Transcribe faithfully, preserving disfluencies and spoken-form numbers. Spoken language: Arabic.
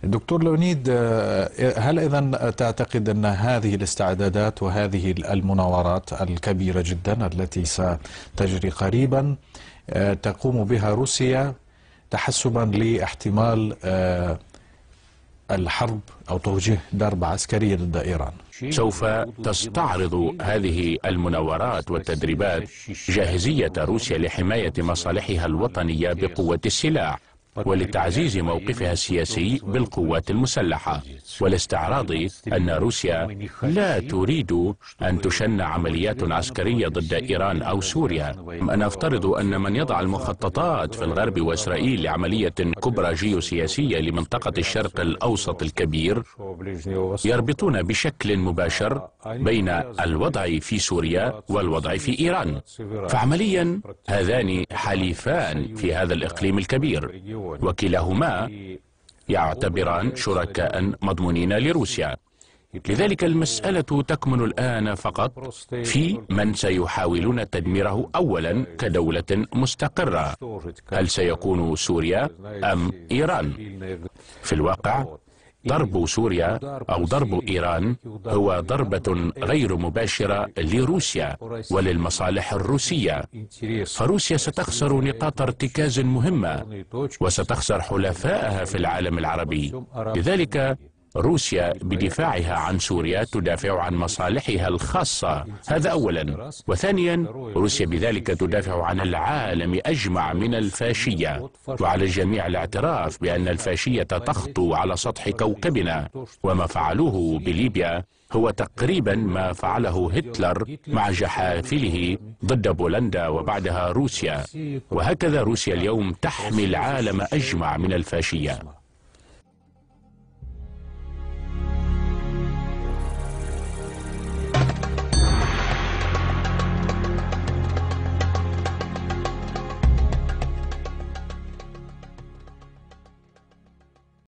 دكتور لونيد، هل إذن تعتقد أن هذه الاستعدادات وهذه المناورات الكبيرة جدا التي ستجري قريبا تقوم بها روسيا تحسبا لاحتمال الحرب أو توجيه ضربة عسكرية ضد إيران؟ سوف تستعرض هذه المناورات والتدريبات جاهزية روسيا لحماية مصالحها الوطنية بقوة السلاح، ولتعزيز موقفها السياسي بالقوات المسلحة، ولاستعراض أن روسيا لا تريد أن تشن عمليات عسكرية ضد إيران أو سوريا. أنا أفترض أن من يضع المخططات في الغرب وإسرائيل لعملية كبرى جيوسياسية لمنطقة الشرق الأوسط الكبير يربطون بشكل مباشر بين الوضع في سوريا والوضع في إيران، فعمليا هذان حليفان في هذا الإقليم الكبير، وكلاهما يعتبران شركاء مضمونين لروسيا. لذلك المسألة تكمن الآن فقط في من سيحاولون تدميره أولا كدولة مستقرة، هل سيكون سوريا أم إيران؟ في الواقع ضرب سوريا أو ضرب إيران هو ضربة غير مباشرة لروسيا وللمصالح الروسية، فروسيا ستخسر نقاط ارتكاز مهمة وستخسر حلفائها في العالم العربي. لذلك روسيا بدفاعها عن سوريا تدافع عن مصالحها الخاصة، هذا أولا. وثانيا، روسيا بذلك تدافع عن العالم أجمع من الفاشية، وعلى الجميع الاعتراف بأن الفاشية تخطو على سطح كوكبنا، وما فعلوه بليبيا هو تقريبا ما فعله هتلر مع جحافله ضد بولندا وبعدها روسيا، وهكذا روسيا اليوم تحمي العالم أجمع من الفاشية.